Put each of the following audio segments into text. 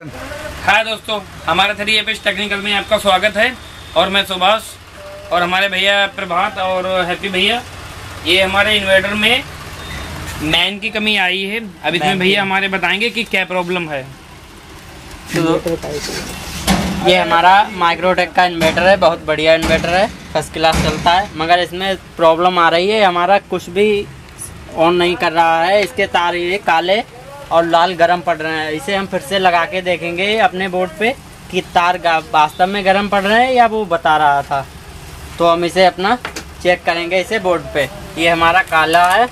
हाय दोस्तों, हमारे 3APS technical में आपका स्वागत है। और मैं सुभाष और हमारे भैया प्रभात और हैप्पी भैया। ये हमारे इन्वर्टर में मैन की कमी आई है। अब इसमें भैया हमारे बताएंगे कि क्या प्रॉब्लम है। ये हमारा माइक्रोटेक का इन्वर्टर है, बहुत बढ़िया इन्वर्टर है, फर्स्ट क्लास चलता है। मगर इसमें प्रॉब्लम आ रही है, हमारा कुछ भी ऑन नहीं कर रहा है। इसके तार ये काले और लाल गर्म पड़ रहे हैं। इसे हम फिर से लगा के देखेंगे अपने बोर्ड पे कि तार वास्तव में गर्म पड़ रहे हैं या वो बता रहा था। तो हम इसे अपना चेक करेंगे इसे बोर्ड पे। ये हमारा काला है,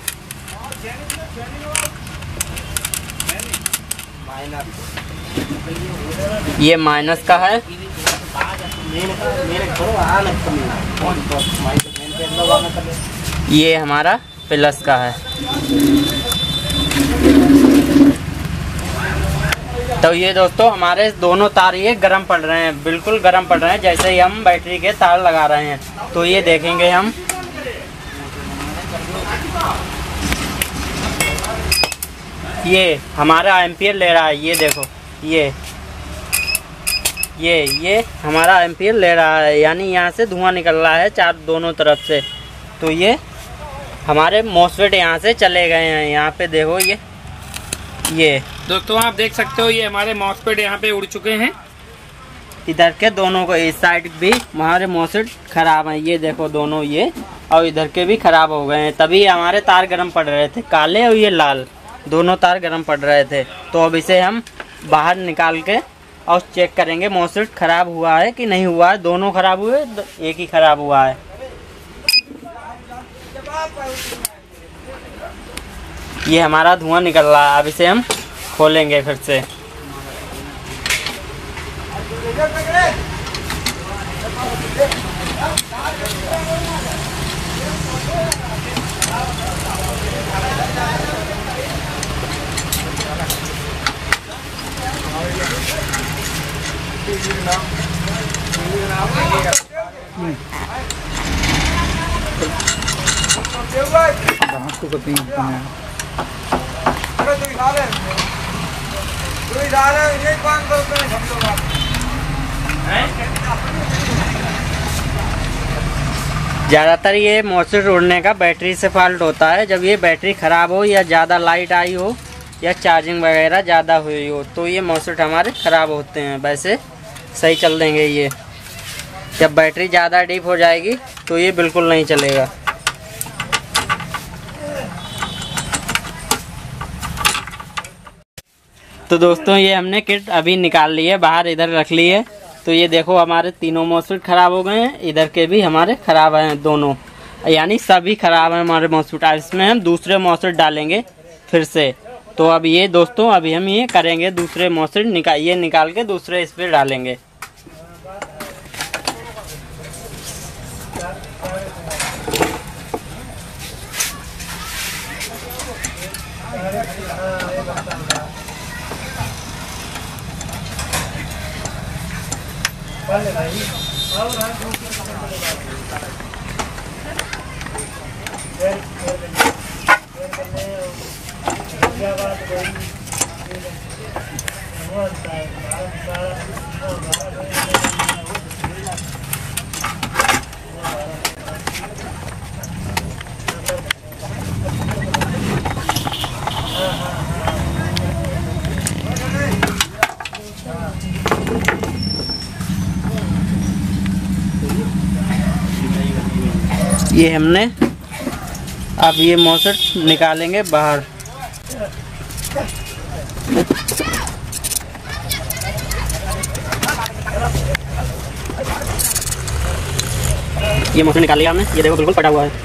ये माइनस का है, ये हमारा प्लस का है। तो ये दोस्तों हमारे दोनों तार ये गर्म पड़ रहे हैं, बिल्कुल गर्म पड़ रहे हैं, जैसे ही हम बैटरी के तार लगा रहे हैं। तो ये देखेंगे हम, ये हमारा एम्पियर ले रहा है। ये देखो, ये हमारा एम्पियर ले रहा है, यानी यहाँ से धुआं निकल रहा है दोनों तरफ से। तो ये हमारे मॉसफेट यहाँ से चले गए हैं। यहाँ पे देखो, ये दोस्तों आप देख सकते हो, ये हमारे मॉसफेट यहाँ पे उड़ चुके हैं। इधर के दोनों को, इस साइड भी हमारे मॉसफेट खराब हैं। ये देखो दोनों, ये और इधर के भी खराब हो गए हैं। तभी हमारे तार गर्म पड़ रहे थे, काले और ये लाल, दोनों तार गर्म पड़ रहे थे। तो अब इसे हम बाहर निकाल के और चेक करेंगे मॉसफेट खराब हुआ है कि नहीं हुआ है। दोनों खराब हुए, एक ही खराब हुआ है। ये हमारा धुआं निकल रहा है। अब इसे हम खोलेंगे फिर से। ज़्यादातर ये मॉसफेट उड़ने का बैटरी से फॉल्ट होता है। जब ये बैटरी ख़राब हो या ज़्यादा लाइट आई हो या चार्जिंग वगैरह ज़्यादा हुई हो, तो ये मॉसफेट हमारे ख़राब होते हैं। वैसे सही चल देंगे ये। जब बैटरी ज़्यादा डीप हो जाएगी तो ये बिल्कुल नहीं चलेगा। तो दोस्तों ये हमने किट अभी निकाल ली है, बाहर इधर रख ली है। तो ये देखो, हमारे तीनों मॉसफेट खराब हो गए हैं। इधर के भी हमारे खराब हैं दोनों, यानी सभी खराब हैं हमारे मॉसफेट। इसमें हम दूसरे मॉसफेट डालेंगे फिर से। तो अब ये दोस्तों, अभी हम ये करेंगे, दूसरे मॉसफेट निकाल के दूसरे इस पे डालेंगे। ये हमने अब ये मॉसफेट निकालेंगे बाहर। ये मॉसफेट निकाल लिया हमने। ये देखो बिल्कुल फटा हुआ है।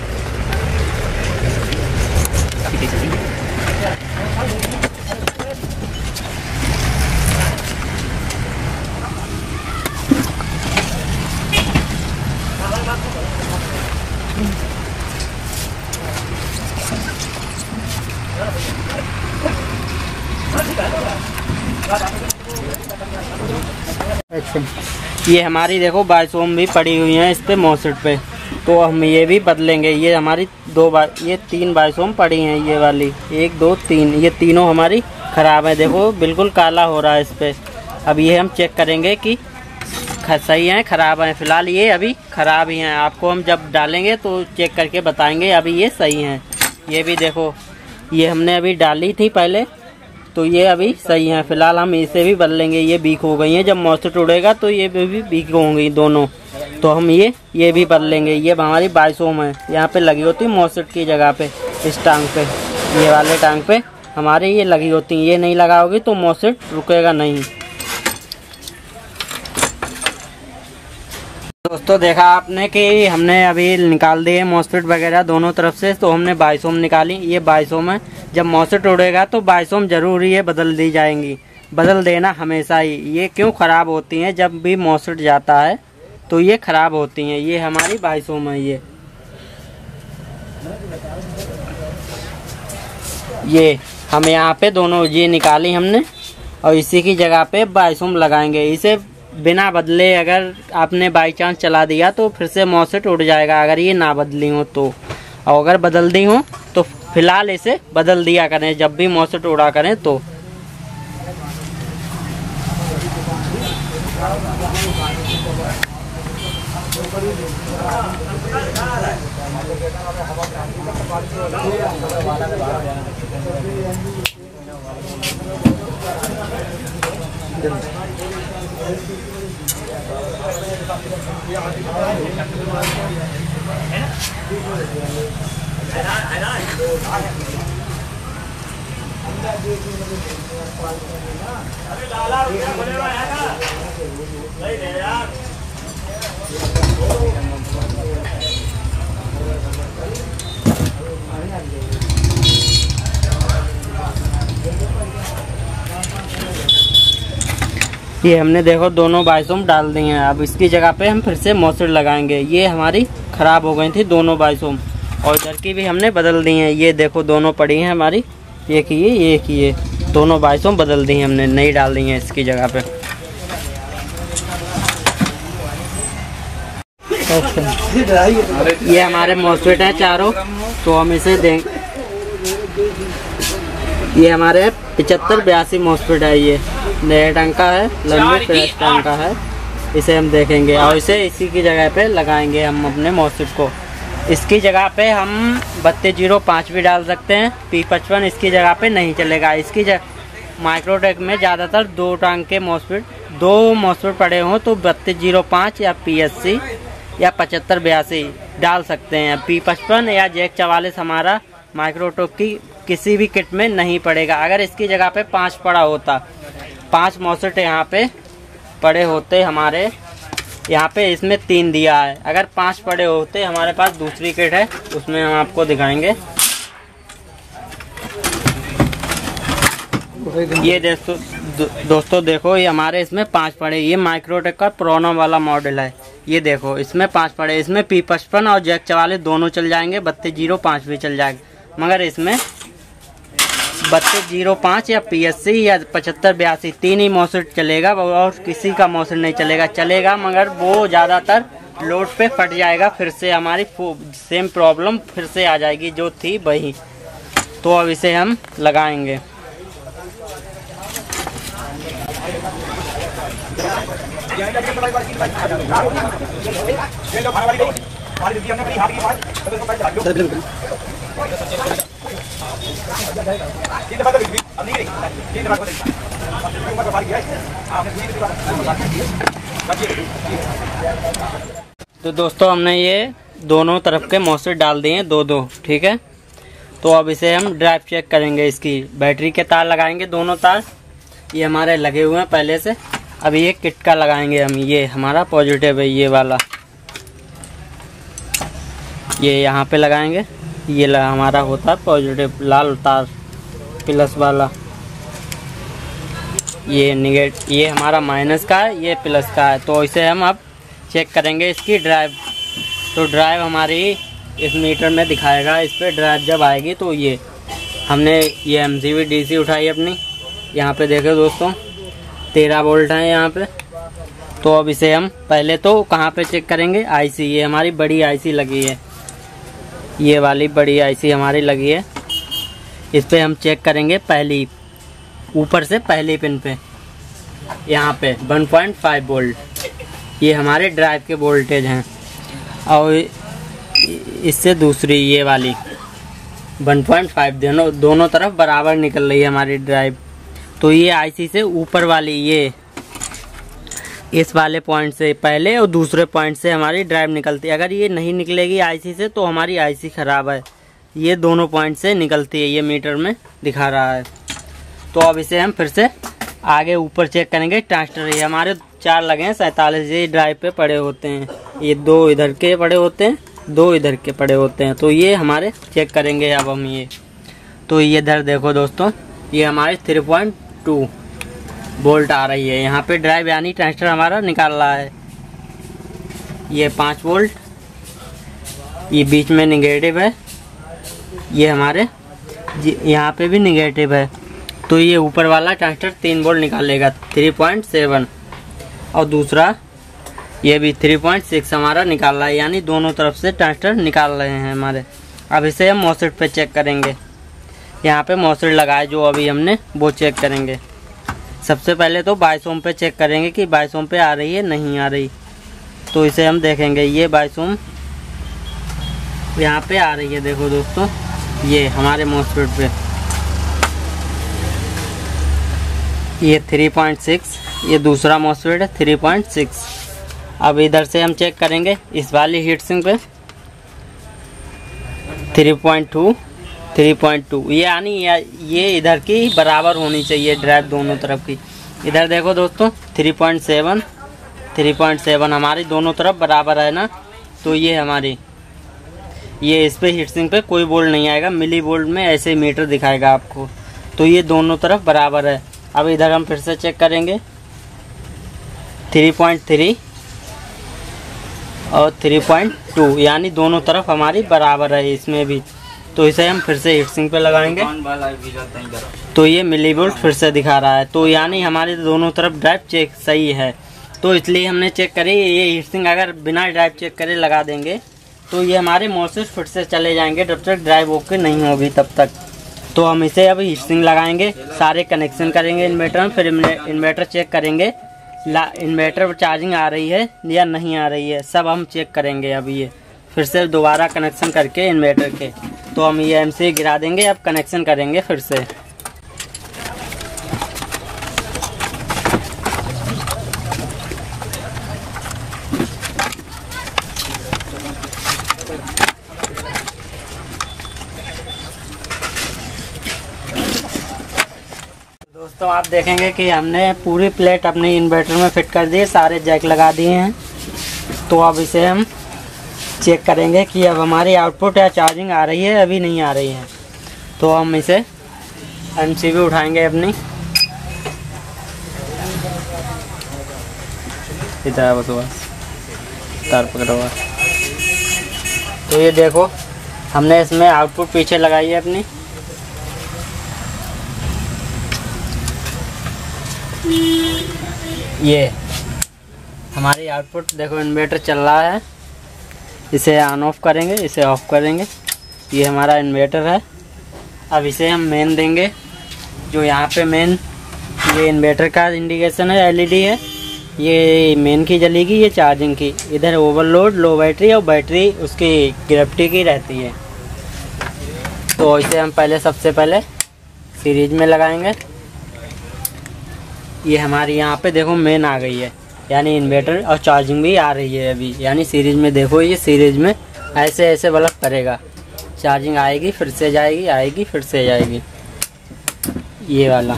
ये हमारी देखो बाइसोम भी पड़ी हुई हैं इस पे मॉसफेट पे, तो हम ये भी बदलेंगे। ये हमारी ये 3 बाइसोम पड़ी हैं, ये वाली 1 2 3, ये तीनों हमारी ख़राब है। देखो बिल्कुल काला हो रहा है इस पे। अब ये हम चेक करेंगे कि सही हैं ख़राब हैं। फ़िलहाल ये अभी ख़राब ही हैं, आपको हम जब डालेंगे तो चेक करके बताएंगे। अभी ये सही हैं। ये भी देखो, ये हमने अभी डाली थी पहले, तो ये अभी सही हैं। फ़िलहाल हम इसे भी बदल लेंगे। ये वीक हो गई हैं, जब मॉस्फेट उड़ेगा तो ये भी वीक होंगी दोनों, तो हम ये भी बदल लेंगे। ये हमारी 22 ओम है, यहाँ पे लगी होती मॉस्फेट की जगह पे, इस टांग पे, ये वाले टांग पे हमारे ये लगी होती हैं। ये नहीं लगाओगी तो मॉस्फेट रुकेगा नहीं। दोस्तों देखा आपने कि हमने अभी निकाल दिए मॉस्फेट वगैरह दोनों तरफ से, तो हमने 22 ओम निकाली। ये 22 ओम है, जब मॉस्फेट उड़ेगा तो 22 ओम जरूरी है बदल दी जाएंगी, बदल देना हमेशा ही। ये क्यों ख़राब होती हैं, जब भी मॉस्फेट जाता है तो ये ख़राब होती हैं। ये हमारी 22 ओम है। ये हम यहाँ पे दोनों ये निकाली हमने, और इसी की जगह पे 22 ओम लगाएंगे। इसे बिना बदले अगर आपने बाई चांस चला दिया तो फिर से मॉस्फेट उड़ जाएगा, अगर ये ना बदली हो तो। और अगर बदल दी हो तो फिलहाल इसे बदल दिया करें जब भी मॉस्फेट उड़ा करें तो। ये हमने देखो दोनों 22 ओम डाल दी हैं। अब इसकी जगह पे हम फिर से मॉस्फेट लगाएंगे। ये हमारी ख़राब हो गई थी दोनों 22 ओम, और इधर की भी हमने बदल दी हैं। ये देखो दोनों पड़ी हैं हमारी, ये की ये दोनों 22 ओम बदल दी हैं हमने, नई डाल दी हैं इसकी जगह पे। ये हमारे मॉस्फेट हैं चारों, तो हम इसे देंगे। ये हमारे 75-82 मॉस्फेट है। ये नए टंग का है, लंबे फ्रेश टंग का है। इसे हम देखेंगे और इसे इसी की जगह पे लगाएंगे हम अपने मॉस्फेट को। इसकी जगह पे हम 3205 भी डाल सकते हैं। P55 इसकी जगह पे नहीं चलेगा। इसकी माइक्रोटेक में ज़्यादातर दो टांग के दो मॉस्फेट पड़े हों तो 3205 या PSC या 7582 डाल सकते हैं। P55 या जैक 44 हमारा माइक्रोटेक की किसी भी किट में नहीं पड़ेगा। अगर इसकी जगह पे 5 पड़ा होता, 5 मॉस्फेट यहाँ पे पड़े होते हमारे, यहाँ पे इसमें 3 दिया है। अगर 5 पड़े होते हमारे पास दूसरी किट है, उसमें हम आपको दिखाएंगे। ये दोस्तों देखो, ये हमारे इसमें 5 पड़े। ये माइक्रोटेक का पुराना वाला मॉडल है। ये देखो इसमें 5 पड़े। इसमें P55 और जैक 44 दोनों चल जाएंगे, 3205 भी चल जाएगा। मगर इसमें 3205 या PSC या 7582 3 ही मॉस्फेट चलेगा, और किसी का मॉस्फेट नहीं चलेगा मगर वो ज़्यादातर लोड पे फट जाएगा। फिर से हमारी सेम प्रॉब्लम फिर से आ जाएगी जो थी वही। तो अब इसे हम लगाएंगे। तो दोस्तों हमने ये दोनों तरफ के मॉस्फेट डाल दिए हैं, दो ठीक है। तो अब इसे हम ड्राइव चेक करेंगे। इसकी बैटरी के तार लगाएंगे, दोनों तार ये हमारे लगे हुए हैं पहले से। अब ये किट का लगाएंगे हम। ये हमारा पॉजिटिव है, ये वाला, ये यहाँ पे लगाएंगे। ये हमारा होता है पॉजिटिव लाल तार, प्लस वाला। ये निगेटिव, ये हमारा माइनस का है, ये प्लस का है। तो इसे हम अब चेक करेंगे इसकी ड्राइव। तो ड्राइव हमारी इस मीटर में दिखाएगा। इस पर ड्राइव जब आएगी तो ये हमने ये MCB DC उठाई अपनी। यहाँ पे देखो दोस्तों 13 वोल्ट है यहाँ पे। तो अब इसे हम पहले तो कहाँ पे चेक करेंगे, IC। ये हमारी बड़ी IC लगी है, ये वाली बड़ी IC हमारी लगी है। इस पे हम चेक करेंगे पहली, ऊपर से पहली पिन पे। यहाँ पे 1.5 वोल्ट, ये हमारे ड्राइव के वोल्टेज हैं। और इससे दूसरी ये वाली 1.5 दोनों तरफ बराबर निकल रही है हमारी ड्राइव। तो ये आईसी से ऊपर वाली ये इस वाले पॉइंट से पहले और दूसरे पॉइंट से हमारी ड्राइव निकलती है। अगर ये नहीं निकलेगी आईसी से तो हमारी आईसी ख़राब है। ये दोनों पॉइंट से निकलती है, ये मीटर में दिखा रहा है। तो अब इसे हम फिर से आगे ऊपर चेक करेंगे। ट्रांजिस्टर ये हमारे 4 लगे हैं, 47 ये ड्राइव पे पड़े होते हैं। ये 2 इधर के पड़े होते हैं, 2 इधर के पड़े होते हैं। तो ये हमारे चेक करेंगे अब हम ये। तो ये इधर देखो दोस्तों, ये हमारे 3.2 वोल्ट आ रही है यहाँ पे ड्राइव, यानी ट्रांजिस्टर हमारा निकाल रहा है। ये 5 वोल्ट, ये बीच में निगेटिव है, ये हमारे यहाँ पे भी निगेटिव है। तो ये ऊपर वाला ट्रांजिस्टर 3 वोल्ट निकालेगा 3.7, और दूसरा ये भी 3.6 हमारा निकाल रहा है, यानी दोनों तरफ से ट्रांजिस्टर निकाल रहे हैं हमारे। अब इसे हम मॉसफेट पे चेक करेंगे। यहाँ पे मॉसफेट लगाए जो अभी हमने, वो चेक करेंगे। सबसे पहले तो 22 ओम पे चेक करेंगे कि 22 ओम पे आ रही है नहीं आ रही। तो इसे हम देखेंगे, ये 22 ओम यहाँ पे आ रही है। देखो दोस्तों, ये हमारे मॉसफेट पे ये 3.6, ये दूसरा मॉसफेट है 3.6। अब इधर से हम चेक करेंगे इस वाली हीट सिंक पे 3.2, यानी ये इधर की बराबर होनी चाहिए ड्राइव दोनों तरफ की। इधर देखो दोस्तों 3.7 हमारी दोनों तरफ बराबर है ना। तो ये हमारी ये इस पे हीट सिंक पे कोई वोल्ट नहीं आएगा, मिली वोल्ट में ऐसे मीटर दिखाएगा आपको। तो ये दोनों तरफ बराबर है। अब इधर हम फिर से चेक करेंगे 3.3 और 3.2, यानी दोनों तरफ हमारी बराबर है इसमें भी। तो इसे हम फिर से हीट सिंक पे लगाएंगे। तो ये मिली वोल्ट फिर से दिखा रहा है। तो यानी हमारे दोनों तरफ ड्राइव चेक सही है। तो इसलिए हमने चेक करी। ये हीट सिंक अगर बिना ड्राइव चेक करे लगा देंगे तो ये हमारे मॉसफेट फिर से चले जाएंगे जब तक ड्राइव ओके नहीं होगी तब तक। तो हम इसे अब हीट सिंक लगाएंगे, सारे कनेक्शन करेंगे इन्वर्टर में, फिर इन्वर्टर चेक करेंगे इन्वर्टर पर चार्जिंग आ रही है या नहीं आ रही है, सब हम चेक करेंगे। अब ये फिर से दोबारा कनेक्शन करके इन्वर्टर के, तो हम ये एमसी गिरा देंगे। अब कनेक्शन करेंगे फिर से। दोस्तों आप देखेंगे कि हमने पूरी प्लेट अपने इन्वर्टर में फिट कर दी, सारे जैक लगा दिए हैं। तो अब इसे हम चेक करेंगे कि अब हमारी आउटपुट या चार्जिंग आ रही है अभी नहीं आ रही है। तो हम इसे एमसीबी उठाएंगे अपनी, इधर बस तार पकड़ा हुआ। तो ये देखो हमने इसमें आउटपुट पीछे लगाई है अपनी। ये हमारी आउटपुट देखो, इन्वर्टर चल रहा है। इसे ऑन ऑफ करेंगे, इसे ऑफ करेंगे। ये हमारा इन्वर्टर है। अब इसे हम मेन देंगे, जो यहाँ पे मेन ये इन्वर्टर का इंडिकेशन है, एलईडी है। ये मेन की जलेगी, ये चार्जिंग की। इधर ओवरलोड, लो बैटरी और बैटरी उसकी ग्रेविटी की रहती है। तो इसे हम सबसे पहले सीरीज में लगाएंगे। ये हमारी यहाँ पे देखो मेन आ गई है, यानी इन्वर्टर और चार्जिंग भी आ रही है अभी। यानी सीरीज में देखो, ये सीरीज में ऐसे ऐसे बल्ब करेगा, चार्जिंग आएगी फिर से जाएगी, आएगी फिर से जाएगी, ये वाला।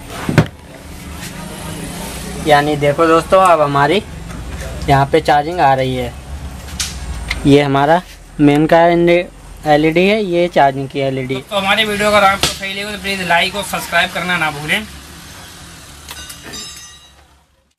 यानी देखो दोस्तों अब हमारी यहाँ पे चार्जिंग आ रही है। ये हमारा मेन का एलईडी है, ये चार्जिंग की एलईडी। तो हमारे वीडियो अगर आपको सही लगे तो प्लीज़ लाइक और सब्सक्राइब करना ना भूलें।